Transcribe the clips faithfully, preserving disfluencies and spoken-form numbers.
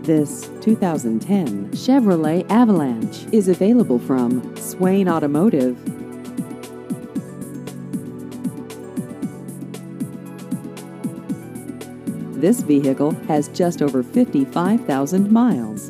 This two thousand ten Chevrolet Avalanche is available from Swain Automotive. This vehicle has just over fifty-five thousand miles.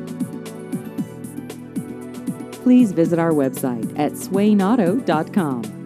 Please visit our website at swain auto dot com.